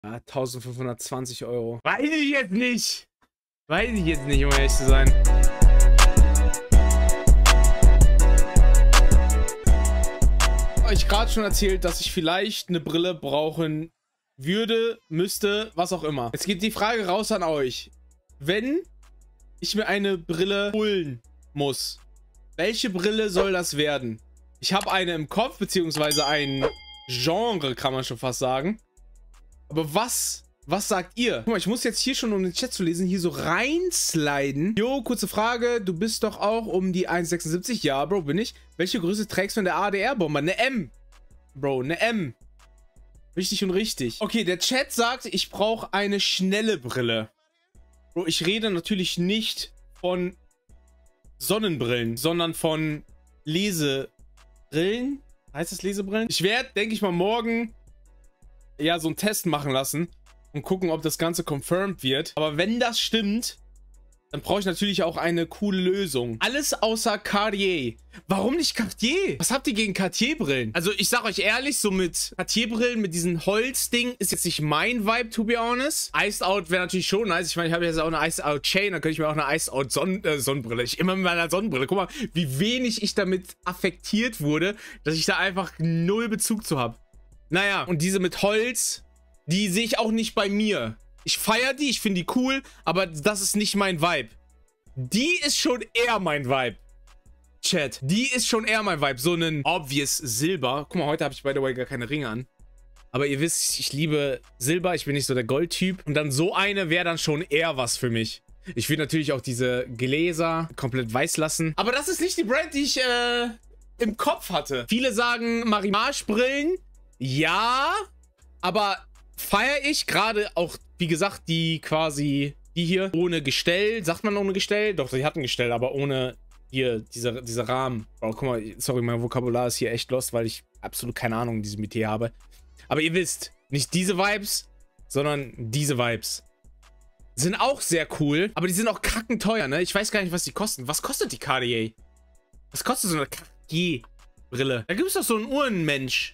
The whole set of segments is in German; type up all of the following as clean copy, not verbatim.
Ja, 1520 Euro. Weiß ich jetzt nicht. Weiß ich jetzt nicht, um ehrlich zu sein. Ich gerade schon erzählt, dass ich vielleicht eine Brille brauchen würde, müsste, was auch immer. Jetzt geht die Frage raus an euch. Wenn ich mir eine Brille holen muss, welche Brille soll das werden? Ich habe eine im Kopf, beziehungsweise ein Genre, kann man schon fast sagen. Aber was sagt ihr? Guck mal, ich muss jetzt hier schon, um den Chat zu lesen, hier so reinsliden. Jo, kurze Frage. Du bist doch auch um die 1,76? Ja, Bro, bin ich. Welche Größe trägst du in der ADR-Bombe? Eine M. Bro, eine M. Wichtig und richtig. Okay, der Chat sagt, ich brauche eine schnelle Brille. Bro, ich rede natürlich nicht von Sonnenbrillen, sondern von Lesebrillen. Heißt das Lesebrillen? Ich werde, denke ich mal, morgen ja so einen Test machen lassen und gucken, ob das Ganze confirmed wird. Aber wenn das stimmt, dann brauche ich natürlich auch eine coole Lösung. Alles außer Cartier. Warum nicht Cartier? Was habt ihr gegen Cartier-Brillen? Also ich sag euch ehrlich, so mit Cartier-Brillen, mit diesem Holzding, ist jetzt nicht mein Vibe, to be honest. Iced Out wäre natürlich schon nice. Ich meine, ich habe jetzt auch eine Iced Out Chain, dann könnte ich mir auch eine Iced Out Sonnenbrille. Ich immer mit meiner Sonnenbrille. Guck mal, wie wenig ich damit affektiert wurde, dass ich da einfach null Bezug zu habe. Naja, und diese mit Holz, die sehe ich auch nicht bei mir. Ich feiere die, ich finde die cool, aber das ist nicht mein Vibe. Die ist schon eher mein Vibe. Chat, die ist schon eher mein Vibe. So ein obvious Silber. Guck mal, heute habe ich, by the way, gar keine Ringe an. Aber ihr wisst, ich liebe Silber. Ich bin nicht so der Goldtyp. Und dann so eine wäre dann schon eher was für mich. Ich will natürlich auch diese Gläser komplett weiß lassen. Aber das ist nicht die Brand, die ich im Kopf hatte. Viele sagen Marimage-Brillen. Ja, aber feiere ich gerade auch, wie gesagt, die quasi, die hier ohne Gestell. Sagt man ohne Gestell? Doch, die hatten Gestell, aber ohne hier diese Rahmen. Oh, guck mal, sorry, mein Vokabular ist hier echt lost, weil ich absolut keine Ahnung in diesem Metier habe. Aber ihr wisst, nicht diese Vibes, sondern diese Vibes. Sind auch sehr cool, aber die sind auch kackenteuer, ne? Ich weiß gar nicht, was die kosten. Was kostet die Cartier? Was kostet so eine Cartier-Brille? Da gibt es doch so einen Uhrenmensch.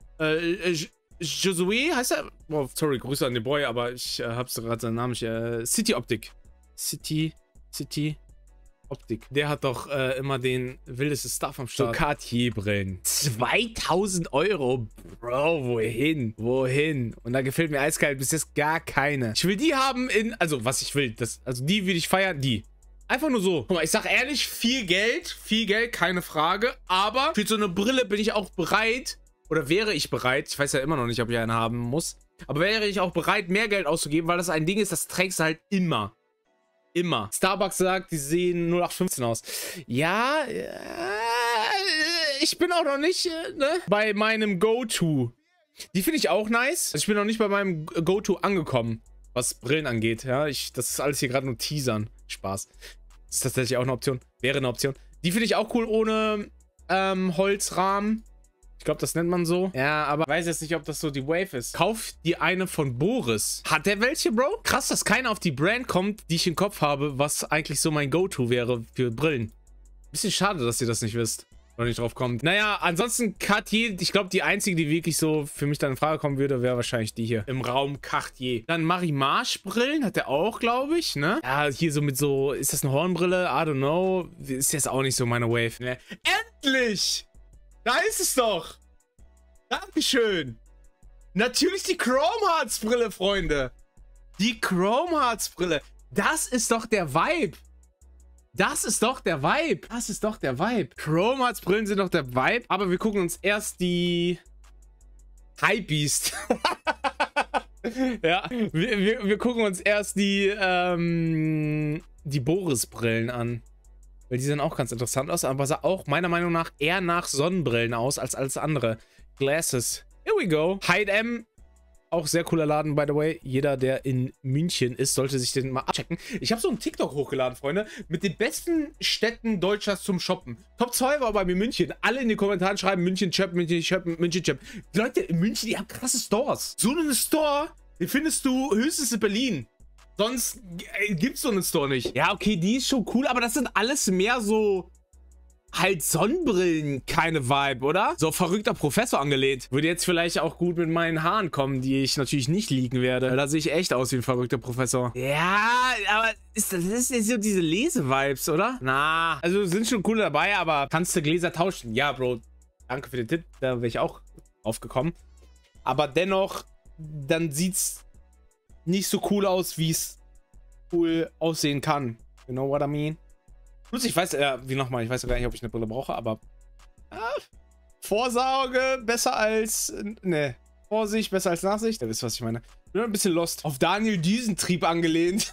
Josué heißt er? Oh, sorry, Grüße an den Boy, aber ich hab's gerade seinen Namen nicht. City Optik. City Optik. Der hat doch immer den wildesten Stuff am Start. So Cartier-Brillen. 2000 Euro. Bro, wohin? Wohin? Und da gefällt mir eiskalt bis jetzt gar keine. Ich will die haben also was ich will. Also die will ich feiern, die. Einfach nur so. Guck mal, ich sag ehrlich, viel Geld, keine Frage. Aber für so eine Brille bin ich auch bereit. Oder wäre ich bereit, ich weiß ja immer noch nicht, ob ich eine haben muss, aber wäre ich auch bereit, mehr Geld auszugeben, weil das ein Ding ist, das trägst du halt immer. Immer. Starbucks sagt, die sehen 0815 aus. Ja, ich bin auch noch nicht bei meinem Go-To. Die finde ich auch nice. Also ich bin noch nicht bei meinem Go-To angekommen, was Brillen angeht. Ja, das ist alles hier gerade nur Teasern. Spaß. Das ist tatsächlich auch eine Option. Wäre eine Option. Die finde ich auch cool ohne Holzrahmen. Ich glaube, das nennt man so. Ja, aber ich weiß jetzt nicht, ob das so die Wave ist. Kauf dir eine von Boris. Hat der welche, Bro? Krass, dass keiner auf die Brand kommt, die ich im Kopf habe, was eigentlich so mein Go-To wäre für Brillen. Bisschen schade, dass ihr das nicht wisst. Oder nicht drauf kommt. Naja, ansonsten Cartier, ich glaube, die einzige, die wirklich so für mich dann in Frage kommen würde, wäre wahrscheinlich die hier. Im Raum Cartier. Dann Marimage-Brillen hat der auch, glaube ich, ne? Ja, hier so mit so, ist das eine Hornbrille? I don't know. Ist jetzt auch nicht so meine Wave, ne? Endlich! Da ist es doch. Dankeschön. Natürlich die Chrome Hearts Brille, Freunde. Die Chrome Hearts Brille. Das ist doch der Vibe. Das ist doch der Vibe. Das ist doch der Vibe. Chrome Hearts Brillen sind doch der Vibe. Aber wir gucken uns erst die Hypebeast. Ja, wir gucken uns erst die Boris Brillen an. Weil die sehen auch ganz interessant aus, aber sah auch meiner Meinung nach eher nach Sonnenbrillen aus als alles andere. Glasses. Here we go. Hide M. Auch sehr cooler Laden, by the way. Jeder, der in München ist, sollte sich den mal abchecken. Ich habe so einen TikTok hochgeladen, Freunde, mit den besten Städten Deutschlands zum Shoppen. Top 2 war bei mir München. Alle in den Kommentaren schreiben München, Chöp, München, Chöp, München, Chöp. Die Leute in München, die haben krasse Stores. So einen Store, den findest du höchstens in Berlin. Sonst gibt's so einen Store nicht. Ja, okay, die ist schon cool, aber das sind alles mehr so halt Sonnenbrillen keine Vibe, oder? So verrückter Professor angelehnt. Würde jetzt vielleicht auch gut mit meinen Haaren kommen, die ich natürlich nicht liegen werde. Da sehe ich echt aus wie ein verrückter Professor. Ja, aber das ist jetzt so diese Lese-Vibes, oder? Na, also sind schon coole dabei, aber kannst du Gläser tauschen? Ja, Bro. Danke für den Tipp. Da wäre ich auch aufgekommen. Aber dennoch, dann sieht's nicht so cool aus, wie es cool aussehen kann. You know what I mean? Plus, ich weiß, wie nochmal, ich weiß ja gar nicht, ob ich eine Brille brauche, aber Vorsorge besser als, ne, Vorsicht besser als Nachsicht. Ihr wisst, was ich meine. Ich bin ein bisschen lost. Auf Daniel Düsentrieb angelehnt.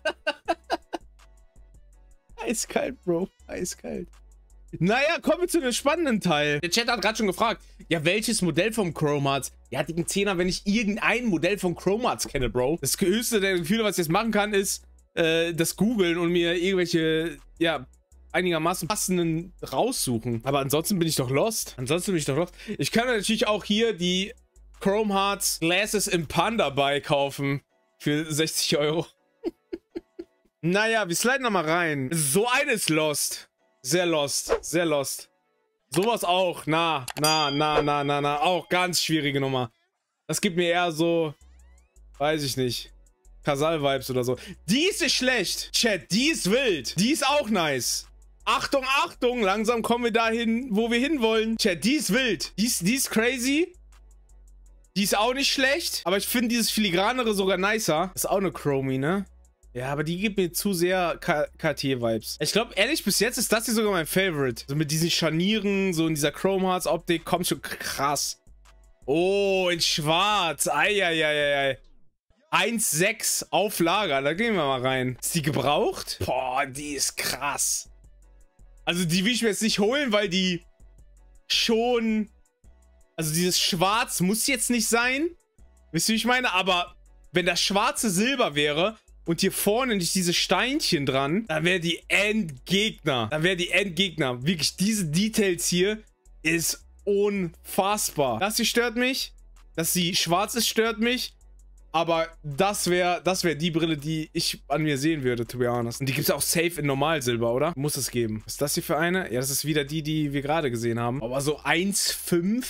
Eiskalt, Bro. Eiskalt. Naja, kommen wir zu dem spannenden Teil. Der Chat hat gerade schon gefragt, ja, welches Modell vom Chrome Hearts? Ja, dicken Zehner, wenn ich irgendein Modell von Chrome Hearts kenne, Bro. Das höchste der Gefühle, was ich jetzt machen kann, ist, das googeln und mir irgendwelche, ja, einigermaßen passenden raussuchen. Aber ansonsten bin ich doch lost. Ich kann mir natürlich auch hier die Chrome Hearts Glasses im Panda Buy kaufen. Für 60 €. Naja, wir sliden nochmal rein. So eines lost. Sehr lost. Sehr lost. Sowas auch. Na. Auch ganz schwierige Nummer. Das gibt mir eher so, weiß ich nicht, Kasal-Vibes oder so. Die ist nicht schlecht. Chat, die ist wild. Die ist auch nice. Achtung, Achtung. Langsam kommen wir dahin, wo wir hinwollen. Chat, die ist wild. Die ist crazy. Die ist auch nicht schlecht. Aber ich finde dieses Filigranere sogar nicer. Ist auch eine Chromie, ne? Ja, aber die gibt mir zu sehr Cartier-Vibes. Ich glaube, ehrlich, bis jetzt ist das hier sogar mein Favorite. So mit diesen Scharnieren, so in dieser Chrome Hearts-Optik. Kommt schon krass. Oh, in schwarz. Eieieiei. 1,6 auf Lager. Da gehen wir mal rein. Ist die gebraucht? Boah, die ist krass. Also die will ich mir jetzt nicht holen, weil die schon... Also dieses Schwarz muss jetzt nicht sein. Wisst ihr, wie ich meine? Aber wenn das schwarze Silber wäre und hier vorne nicht diese Steinchen dran, dann wäre die Endgegner. Wirklich, diese Details hier ist unfassbar. Das hier stört mich. Dass sie schwarz ist, stört mich. Aber das wär die Brille, die ich an mir sehen würde, to be honest. Und die gibt es auch safe in Normalsilber, oder? Muss es geben. Was ist das hier für eine? Ja, das ist wieder die wir gerade gesehen haben. Aber so 1,5.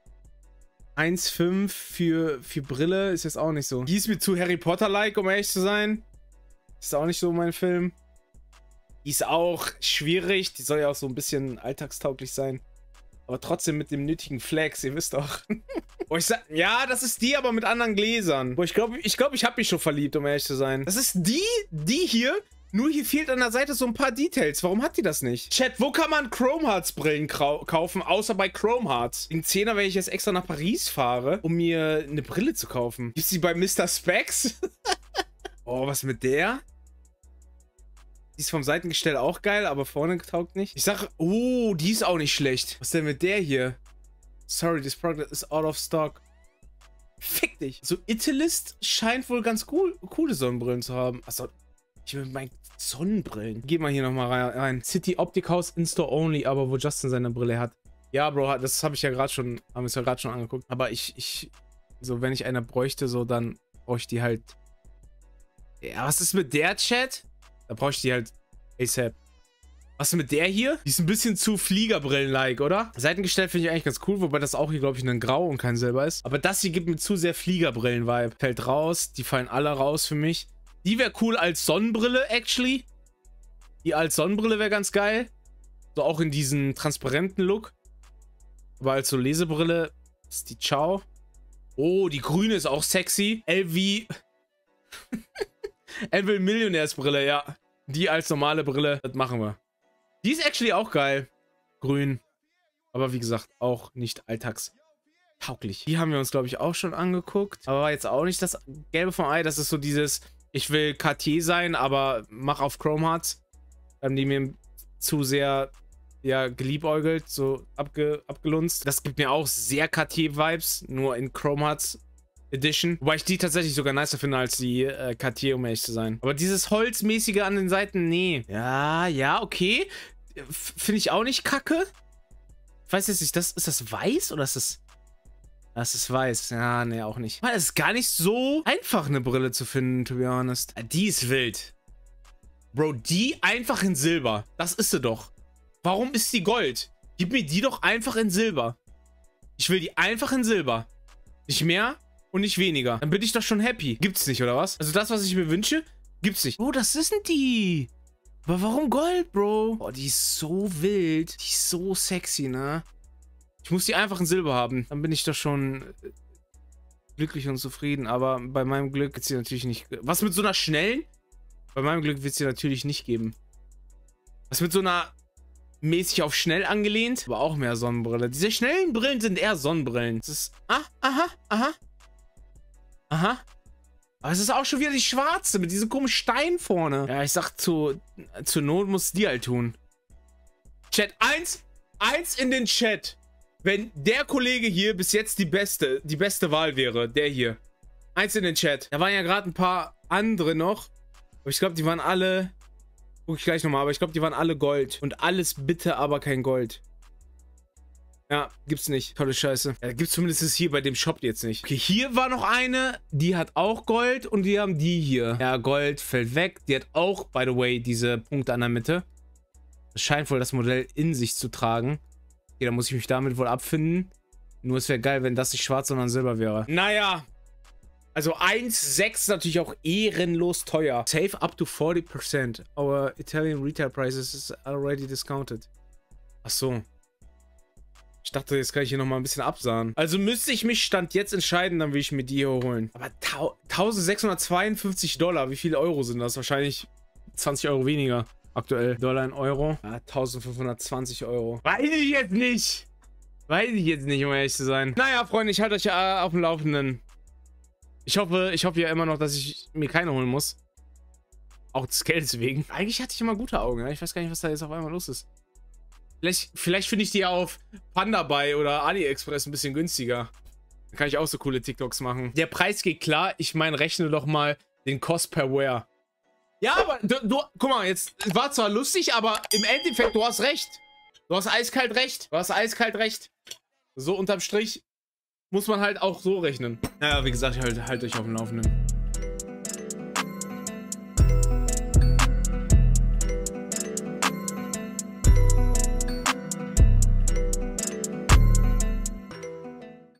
1,5 für Brille ist jetzt auch nicht so. Die ist mir zu Harry Potter-like, um ehrlich zu sein. Ist auch nicht so mein Film. Die ist auch schwierig. Die soll ja auch so ein bisschen alltagstauglich sein. Aber trotzdem mit dem nötigen Flex, ihr wisst doch. Oh, ja, das ist die, aber mit anderen Gläsern. Boah, ich glaube, ich habe mich schon verliebt, um ehrlich zu sein. Das ist die hier. Nur hier fehlt an der Seite so ein paar Details. Warum hat die das nicht? Chat, wo kann man Chrome Hearts Brillen kaufen, außer bei Chrome Hearts? In 10er, wenn ich jetzt extra nach Paris fahre, um mir eine Brille zu kaufen. Gibt's die bei Mr. Specs? Oh, was mit der? Die ist vom Seitengestell auch geil, aber vorne taugt nicht. Ich sag, oh, die ist auch nicht schlecht. Was denn mit der hier? Sorry, this product is out of stock. Fick dich. So, Italist scheint wohl ganz coole Sonnenbrillen zu haben. Achso, ich will mit meinen Sonnenbrillen. Geh mal hier nochmal rein. City Optic House In-Store Only, aber wo Justin seine Brille hat. Ja, Bro, das habe ich ja gerade schon, haben wir es ja gerade schon angeguckt. Aber so, wenn ich eine bräuchte, so, dann brauche ich die halt. Ja, was ist mit der, Chat? Da brauche ich die halt ASAP. Was ist mit der hier? Die ist ein bisschen zu Fliegerbrillen-like, oder? Seitengestell finde ich eigentlich ganz cool, wobei das auch hier, glaube ich, ein Grau und kein Silber ist. Aber das hier gibt mir zu sehr Fliegerbrillen-Vibe. Fällt raus. Die fallen alle raus für mich. Die wäre cool als Sonnenbrille, actually. Die als Sonnenbrille wäre ganz geil. So auch in diesem transparenten Look. Aber als so Lesebrille ist die Ciao. Oh, die grüne ist auch sexy. LV Millionärsbrille, ja. Die als normale Brille, das machen wir. Die ist actually auch geil. Grün. Aber wie gesagt, auch nicht alltagstauglich. Die haben wir uns, glaube ich, auch schon angeguckt. Aber war jetzt auch nicht das Gelbe vom Ei. Das ist so dieses, ich will Cartier sein, aber mach auf Chrome Hearts. Die mir zu sehr, ja, geliebäugelt, so abgelunzt. Das gibt mir auch sehr Cartier-Vibes, nur in Chrome Hearts Edition. Wobei ich die tatsächlich sogar nicer finde als die Cartier, um ehrlich zu sein. Aber dieses Holzmäßige an den Seiten, nee. Ja, okay. Finde ich auch nicht kacke. Ich weiß jetzt nicht, ist das weiß oder ist das... Das ist weiß. Ja, nee, auch nicht. Es ist gar nicht so einfach, eine Brille zu finden, to be honest. Die ist wild. Bro, die einfach in Silber. Das ist sie doch. Warum ist die Gold? Gib mir die doch einfach in Silber. Ich will die einfach in Silber. Nicht mehr und nicht weniger. Dann bin ich doch schon happy. Gibt's nicht, oder was? Also das, was ich mir wünsche, gibt's nicht. Oh, das sind die. Aber warum Gold, Bro? Oh, die ist so wild. Die ist so sexy, ne? Ich muss die einfach in Silber haben. Dann bin ich doch schon glücklich und zufrieden. Aber bei meinem Glück wird sie natürlich nicht... Was mit so einer schnellen? Bei meinem Glück wird sie natürlich nicht geben. Was mit so einer mäßig auf schnell angelehnt? Aber auch mehr Sonnenbrille. Diese schnellen Brillen sind eher Sonnenbrillen. Das ist... aha. Aber es ist auch schon wieder die schwarze mit diesem komischen Stein vorne. Ja, ich sag, zur Not muss die halt tun. Chat, eins in den Chat. Wenn der Kollege hier bis jetzt die beste Wahl wäre, der hier. Eins in den Chat. Da waren ja gerade ein paar andere noch. Aber ich glaube, die waren alle... Guck ich gleich nochmal, aber ich glaube, die waren alle Gold. Und alles bitte, aber kein Gold. Ja, gibt's nicht. Tolle Scheiße. Ja, gibt's zumindest hier bei dem Shop jetzt nicht. Okay, hier war noch eine. Die hat auch Gold und wir haben die hier. Ja, Gold fällt weg. Die hat auch, by the way, diese Punkte an der Mitte. Das scheint wohl das Modell in sich zu tragen. Okay, da muss ich mich damit wohl abfinden. Nur es wäre geil, wenn das nicht schwarz, sondern silber wäre. Naja. Also 1,6 ist natürlich auch ehrenlos teuer. Save up to 40%. Our Italian retail prices is already discounted. Ach so. Ich dachte, jetzt kann ich hier nochmal ein bisschen absahen. Also müsste ich mich Stand jetzt entscheiden, dann will ich mir die hier holen. Aber 1652 $. Wie viele Euro sind das? Wahrscheinlich 20 Euro weniger aktuell. Dollar in Euro. Ja, 1520 Euro. Weiß ich jetzt nicht. Weiß ich jetzt nicht, um ehrlich zu sein. Naja, Freunde, ich halte euch ja auf dem Laufenden. Ich hoffe ja immer noch, dass ich mir keine holen muss. Auch des Geldes wegen. Eigentlich hatte ich immer gute Augen. Ja? Ich weiß gar nicht, was da jetzt auf einmal los ist. Vielleicht finde ich die auf Pandabuy oder AliExpress ein bisschen günstiger. Dann kann ich auch so coole TikToks machen. Der Preis geht klar. Ich meine, rechne doch mal den Cost per Wear. Ja, aber guck mal, jetzt war zwar lustig, aber im Endeffekt, du hast recht. Du hast eiskalt recht. Du hast eiskalt recht. So unterm Strich muss man halt auch so rechnen. Naja, wie gesagt, ich halte euch auf dem Laufenden.